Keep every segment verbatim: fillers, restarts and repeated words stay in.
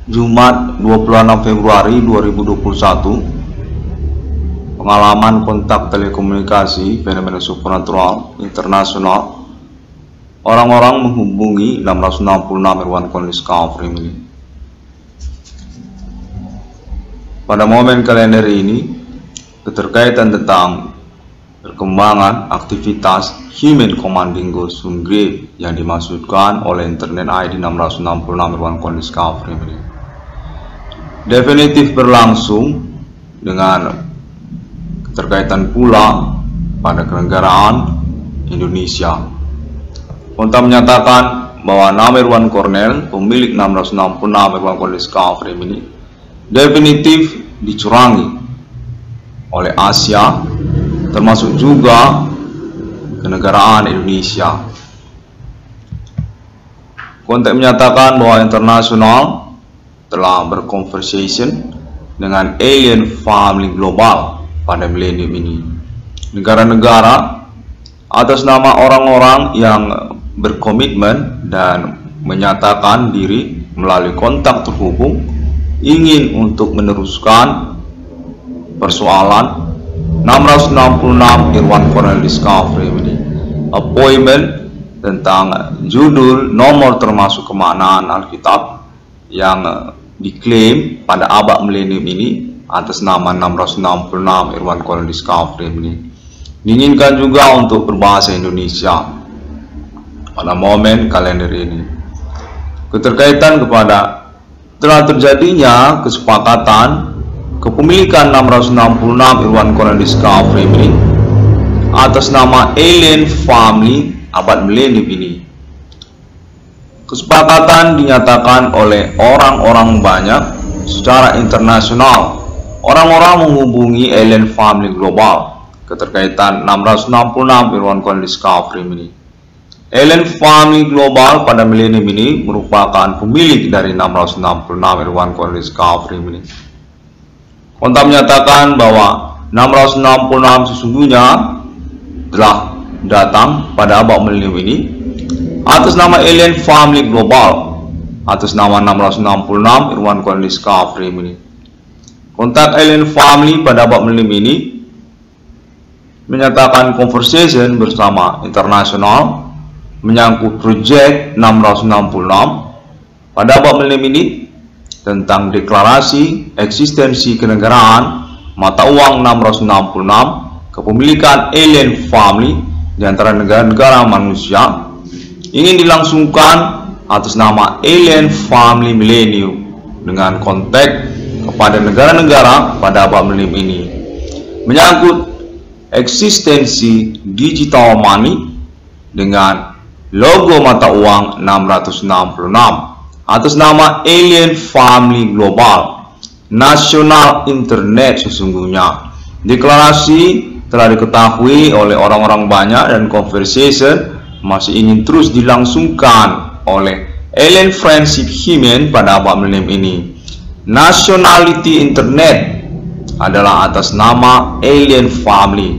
Jumat dua puluh enam Februari dua ribu dua puluh satu. Pengalaman kontak telekomunikasi fenomena supernatural internasional. Orang-orang menghubungi enam ratus enam puluh enam Irwan Collins Discovery ini. Pada momen kalender ini, keterkaitan tentang perkembangan aktivitas Human Commanding Ghost Grave yang dimaksudkan oleh internet I D enam ratus enam puluh enam Irwan Collins Discovery ini definitif berlangsung dengan keterkaitan pula pada kenegaraan Indonesia. Kontak menyatakan bahwa nama Irwan Cornell, pemilik enam ratus enam puluh enam Irwan Collins Discovery ini, definitif dicurangi oleh Asia, termasuk juga kenegaraan Indonesia. Kontak menyatakan bahwa internasional telah berconversation dengan alien family global pada milenium ini. Negara-negara atas nama orang-orang yang berkomitmen dan menyatakan diri melalui kontak terhubung ingin untuk meneruskan persoalan enam ratus enam puluh enam Irwan Collins Discovery ini. Appointment tentang judul, nomor termasuk kemaknaan Alkitab yang diklaim pada abad milenium ini atas nama enam ratus enam puluh enam Irwan Collins Discovery ini. Diinginkan juga untuk berbahasa Indonesia pada momen kalender ini. Keterkaitan kepada telah terjadinya kesepakatan kepemilikan enam ratus enam puluh enam Irwan Collins Discovery ini atas nama Alien Family abad milenium ini. Kesepakatan dinyatakan oleh orang-orang banyak secara internasional. Orang-orang menghubungi Alien Family Global keterkaitan enam ratus enam puluh enam Irwan Collins Discovery ini. Alien Family Global pada milenium ini merupakan pemilik dari enam ratus enam puluh enam Irwan Collins Discovery ini. Kontak menyatakan bahwa enam ratus enam puluh enam sesungguhnya telah datang pada abad milenium ini atas nama Alien Family Global atas nama enam ratus enam puluh enam Irwan Collins Discovery ini. Kontak Alien Family pada abad milenium ini menyatakan conversation bersama internasional menyangkut proyek enam ratus enam puluh enam pada abad milenium ini tentang deklarasi eksistensi kenegaraan mata uang enam ratus enam puluh enam kepemilikan Alien Family di antara negara-negara manusia ingin dilangsungkan atas nama Alien Family Millennium dengan kontak kepada negara-negara pada abad milenium ini menyangkut eksistensi digital money dengan logo mata uang enam ratus enam puluh enam atas nama Alien Family Global National Internet. Sesungguhnya deklarasi telah diketahui oleh orang-orang banyak dan conversation masih ingin terus dilangsungkan oleh Alien Friendship Human pada abad milenium ini. Nationality Internet adalah atas nama Alien Family.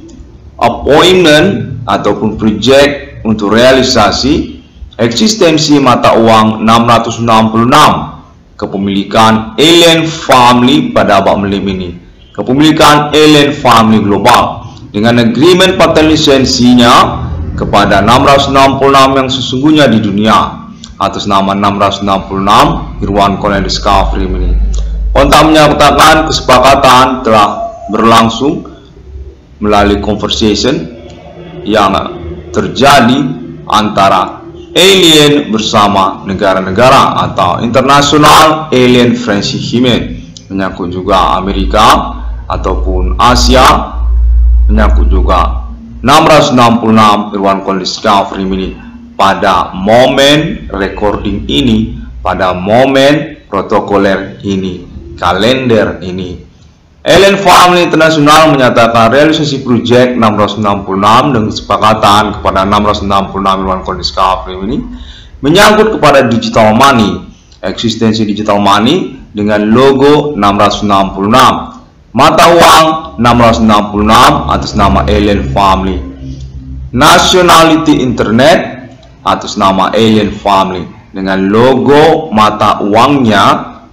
Appointment ataupun project untuk realisasi eksistensi mata uang enam ratus enam puluh enam kepemilikan Alien Family pada abad milenium ini. Kepemilikan Alien Family Global dengan agreement patent lisensinya kepada enam ratus enam puluh enam yang sesungguhnya di dunia atas nama enam ratus enam puluh enam Irwan Collins Discovery ini. Kontak menyatakan kesepakatan telah berlangsung melalui conversation yang terjadi antara alien bersama negara-negara atau internasional Alien Friendship Human, menyangkut juga Amerika ataupun Asia, menyangkut juga enam ratus enam puluh enam Irwan Collins Discovery ini. Pada momen recording ini, pada momen protokoler ini, kalender ini, Alien Family Internasional menyatakan realisasi proyek enam ratus enam puluh enam dengan kesepakatan kepada enam ratus enam puluh enam Irwan Collins Discovery ini menyangkut kepada digital money, eksistensi digital money dengan logo enam ratus enam puluh enam, mata uang enam ratus enam puluh enam atas nama Alien Family, nationality internet atas nama Alien Family dengan logo mata uangnya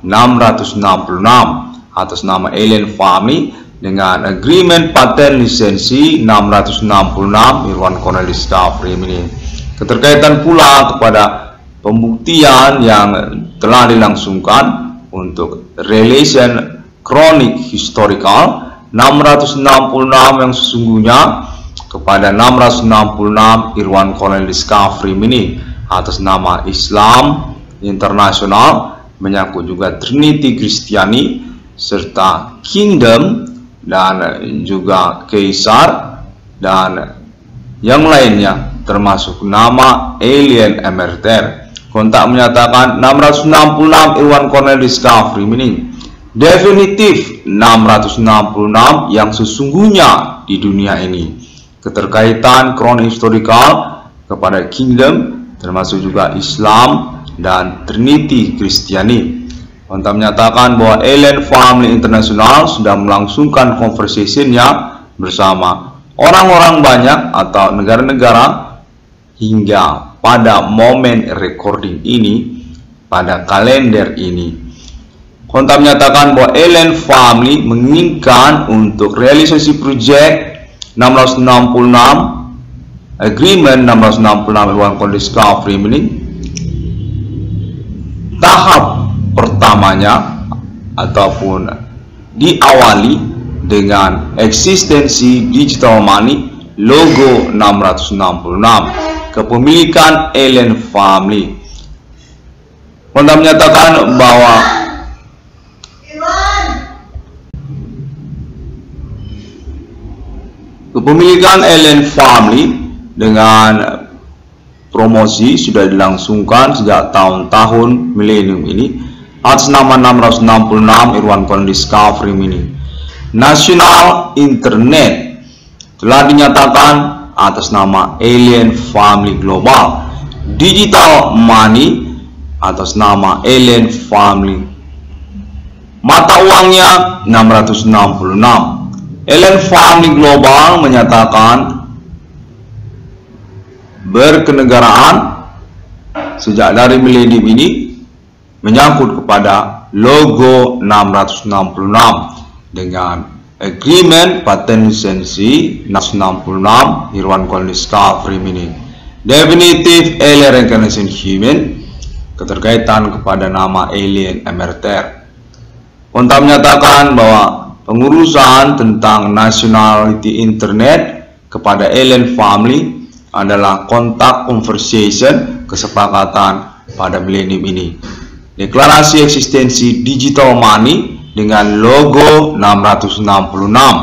enam ratus enam puluh enam atas nama Alien Family dengan agreement paten lisensi enam ratus enam puluh enam Irwan Cornell Discovery ini. Keterkaitan pula kepada pembuktian yang telah dilangsungkan untuk relation kronik historical enam ratus enam puluh enam yang sesungguhnya kepada enam ratus enam puluh enam Irwan Cornell Discovery ini atas nama Islam Internasional, menyangkut juga Trinity Kristiani serta Kingdom dan juga Kaisar dan yang lainnya, termasuk nama Alien Emerter. Kontak menyatakan enam ratus enam puluh enam Irwan Cornell Discovery ini definitif enam ratus enam puluh enam yang sesungguhnya di dunia ini. Keterkaitan kronik historical kepada Kingdom termasuk juga Islam dan Trinity Kristiani. Kontak menyatakan bahwa Alien Family International sudah melangsungkan conversation-nya bersama orang-orang banyak atau negara-negara hingga pada momen recording ini, pada kalender ini. Kontak menyatakan bahwa Alien Family menginginkan untuk realisasi project enam ratus enam puluh enam agreement enam ratus enam puluh enam Irwan Cornell Discovery ini, tahap pertamanya ataupun diawali dengan eksistensi digital money logo enam ratus enam puluh enam kepemilikan Alien Family. Kontak menyatakan bahwa kepemilikan Alien Family dengan promosi sudah dilangsungkan sejak tahun-tahun milenium ini atas nama enam ratus enam puluh enam Irwan Cornell Discovery ini. Nasional Internet telah dinyatakan atas nama Alien Family Global. Digital Money atas nama Alien Family. Mata uangnya enam ratus enam puluh enam. Alien Family Global menyatakan berkenegaraan sejak dari milenium ini menyangkut kepada logo enam ratus enam puluh enam dengan agreement paten lisensi enam ratus enam puluh enam Irwan Cornell Discovery ini. Definitive Alien Reincarnation Human, keterkaitan kepada nama Alien Emerter. Kontak menyatakan bahwa pengurusan tentang nationality internet kepada Alien Family adalah kontak conversation kesepakatan pada milenium ini. Deklarasi eksistensi digital money dengan logo enam ratus enam puluh enam.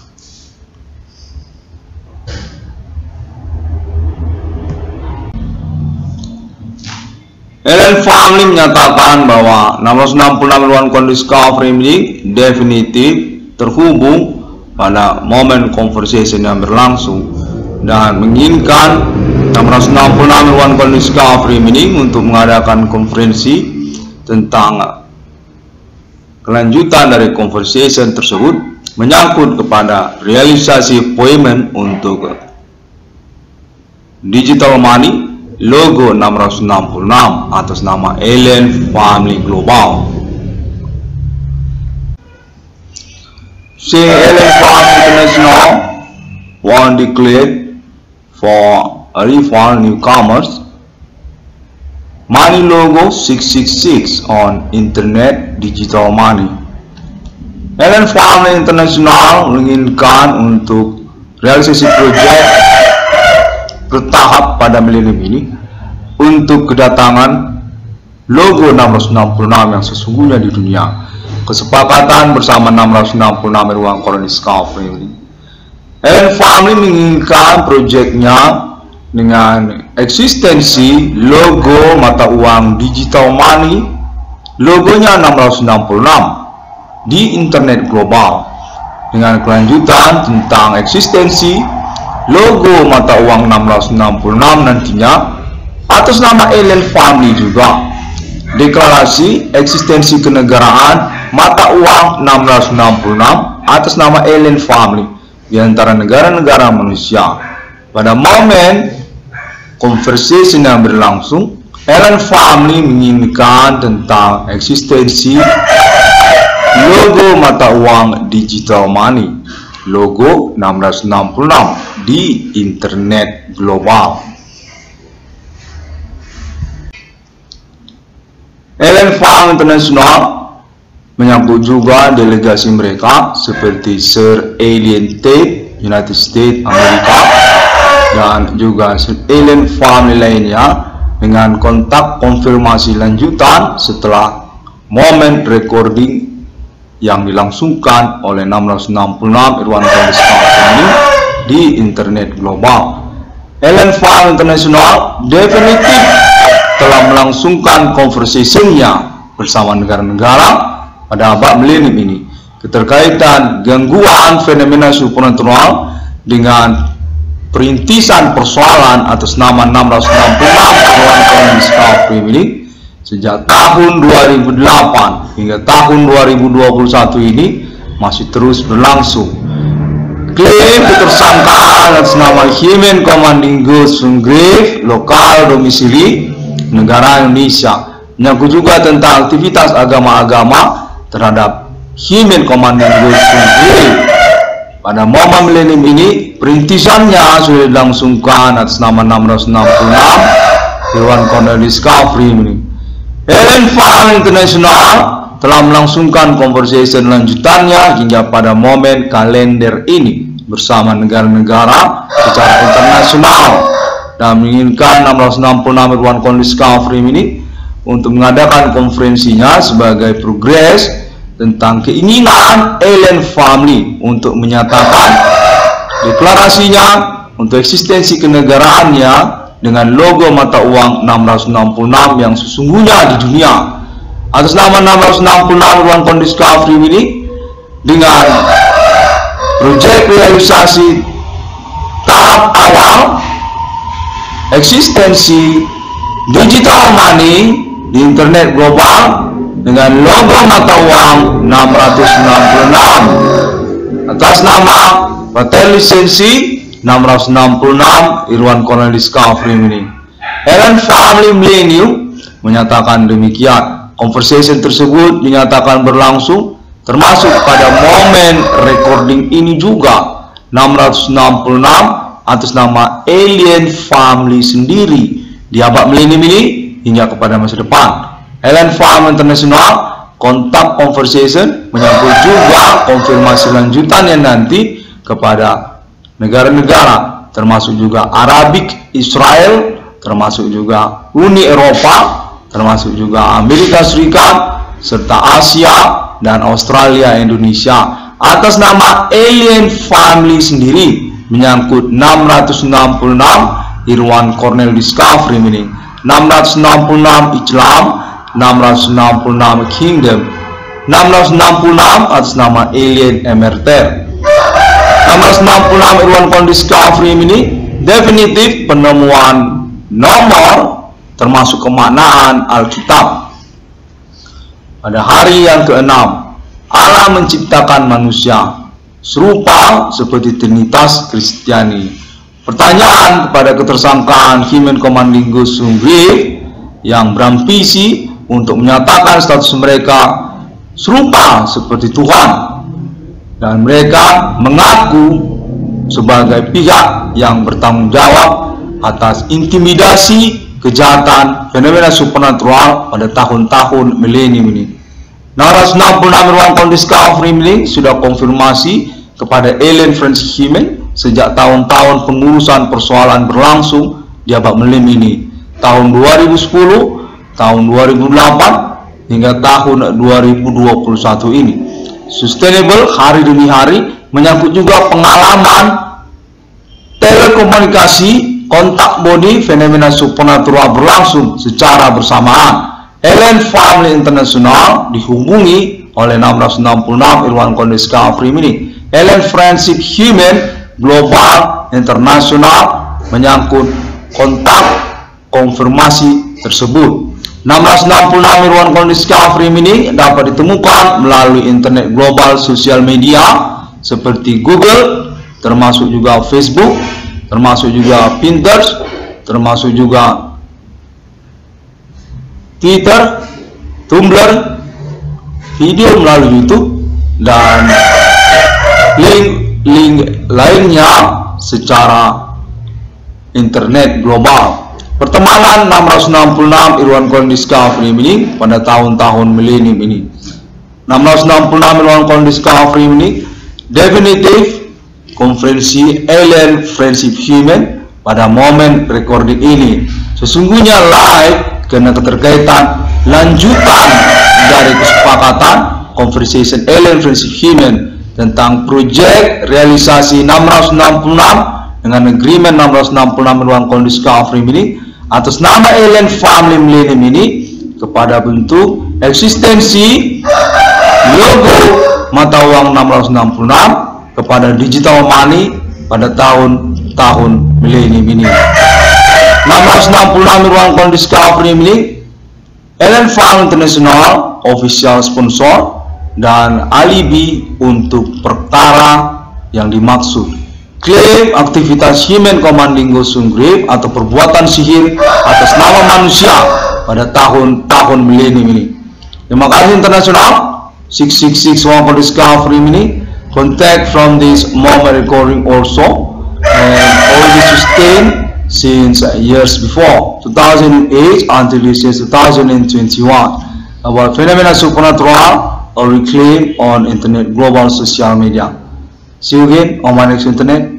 Alien Family menyatakan bahwa enam ratus enam puluh enam Irwan Cornell Discovery ini definitif terhubung pada momen conversation yang berlangsung dan menginginkan enam ratus enam puluh enam Irwan Cornell Discovery ini untuk mengadakan konferensi tentang kelanjutan dari conversation tersebut menyangkut kepada realisasi appointment untuk digital money logo enam ratus enam puluh enam atas nama Alien Family Global. C Alien Family International won declared for a refund newcomers money logo six six six on internet digital money. Alien Family International menginginkan untuk realisasi proyek bertahap pada milenium ini untuk kedatangan logo enam ratus enam puluh enam yang sesungguhnya di dunia. Kesepakatan bersama enam ratus enam puluh enam Irwan Cornell Discovery ini. Alien Family menginginkan proyeknya dengan eksistensi logo mata uang digital money logonya enam ratus enam puluh enam di internet global dengan kelanjutan tentang eksistensi logo mata uang enam ratus enam puluh enam nantinya atas nama Alien Family juga. Deklarasi eksistensi kenegaraan mata uang enam ratus enam puluh enam atas nama Alien Family di antara negara-negara manusia. Pada momen conversation yang berlangsung, Allen Family menginginkan tentang eksistensi logo mata uang digital money, logo enam ratus enam puluh enam di internet global. Allen Family International menyambut juga delegasi mereka seperti Sir Allen Tate, United States Amerika, dan juga Sir Allen Family lainnya dengan kontak konfirmasi lanjutan setelah momen recording yang dilangsungkan oleh enam ratus enam puluh enam Irwan Collins Company di internet global. Allen Family International definitif telah melangsungkan conversation-nya bersama negara-negara pada abad milenium ini keterkaitan gangguan fenomena supernatural dengan perintisan persoalan atas nama enam ratus enam puluh enam Irwan Collins Company sejak tahun dua ribu delapan hingga tahun dua ribu dua puluh satu ini masih terus berlangsung. Klaim tersangka atas nama Human Commanding Ghost from Grave, lokal domisili negara Indonesia, menyangkut juga tentang aktivitas agama-agama terhadap Human Commanding Ghost from Grave. Pada momen milenium ini, perintisannya sudah dilangsungkan atas nama enam ratus enam puluh enam Irwan Collins Discovery ini. Allen Family International telah melangsungkan conversation lanjutannya hingga pada momen kalender ini bersama negara-negara secara internasional dan menginginkan enam ratus enam puluh enam Irwan Collins Discovery ini untuk mengadakan konferensinya sebagai progres tentang keinginan Allen Family untuk menyatakan deklarasinya untuk eksistensi kenegaraannya dengan logo mata uang enam ratus enam puluh enam yang sesungguhnya di dunia. Atas nama enam ratus enam puluh enam Irwan Collins Discovery ini dengan proyek realisasi tahap awal eksistensi digital money di internet global dengan logo mata uang enam ratus enam puluh enam atas nama paten lisensi enam ratus enam puluh enam Irwan Collins Discovery ini. Allen Family Millennium menyatakan demikian. Conversation tersebut dinyatakan berlangsung termasuk pada momen recording ini juga enam ratus enam puluh enam atas nama Allen Family sendiri di abad milenium ini hingga kepada masa depan. Allen Family International kontak conversation menyangkut juga konfirmasi lanjutannya nanti kepada negara-negara termasuk juga Arabik Israel, termasuk juga Uni Eropa, termasuk juga Amerika Serikat, serta Asia dan Australia Indonesia atas nama Allen Family sendiri menyangkut enam ratus enam puluh enam Irwan Collins Discovery ini, enam ratus enam puluh enam Islam, enam ratus enam puluh enam Kingdom, enam ratus enam puluh enam atas nama Alien Emerter, enam ratus enam puluh enam Irwan Collins Discovery ini definitif penemuan nomor termasuk kemaknaan Alkitab. Pada hari yang keenam, Allah menciptakan manusia serupa seperti Trinitas Kristiani. Pertanyaan kepada ketersangkaan Human Commanding Ghost from Grave yang berambisi untuk menyatakan status mereka serupa seperti Tuhan, dan mereka mengaku sebagai pihak yang bertanggung jawab atas intimidasi, kejahatan, fenomena supernatural pada tahun-tahun milenium ini. enam ratus enam puluh enam Irwan Collins Discovery ini sudah konfirmasi kepada Allen Francis Human sejak tahun-tahun pengurusan persoalan berlangsung di abad milenium ini, tahun dua ribu sepuluh, tahun dua ribu delapan hingga tahun dua ribu dua puluh satu ini. Sustainable hari demi hari menyangkut juga pengalaman telekomunikasi, kontak body, fenomena supernatural berlangsung secara bersamaan. Allen Family International dihubungi oleh enam ratus enam puluh enam Irwan Collins Discovery ini. Allen Friendship Human Global International menyangkut kontak konfirmasi tersebut. enam ratus enam puluh enam Irwan Collins Discovery ini dapat ditemukan melalui internet global, sosial media seperti Google, termasuk juga Facebook, termasuk juga Pinterest, termasuk juga Twitter, Tumblr, video melalui YouTube, dan link-link lainnya secara internet global. Pertemanan enam ratus enam puluh enam Irwan Cohen Discovery ini pada tahun-tahun milenium ini. enam ratus enam puluh enam Irwan Cohen Discovery ini definitif konferensi Alien Friendship Human pada momen recording ini. Sesungguhnya live karena keterkaitan lanjutan dari kesepakatan Conversation Alien Friendship Human tentang proyek realisasi enam ratus enam puluh enam dengan agreement enam ratus enam puluh enam Irwan Cohen Discovery ini atas nama Alien Family Millennium ini kepada bentuk eksistensi logo mata uang enam ratus enam puluh enam kepada digital money pada tahun-tahun milenium ini. enam ratus enam puluh enam Irwan Cohen Discovery ini Alien Family International official sponsor dan alibi untuk perkara yang dimaksud. Klaim aktivitas Human Commanding Gosung Grave atau perbuatan sihir atas nama manusia pada tahun-tahun milenium ini. Terima kasih internasional enam enam enam Irwan Cohen Discovery ini. Contact from this moment recording also, and all this sustained since years before two thousand eight until this year two thousand twenty-one about phenomena supernatural or reclaim on internet global social media. See you again on my next internet.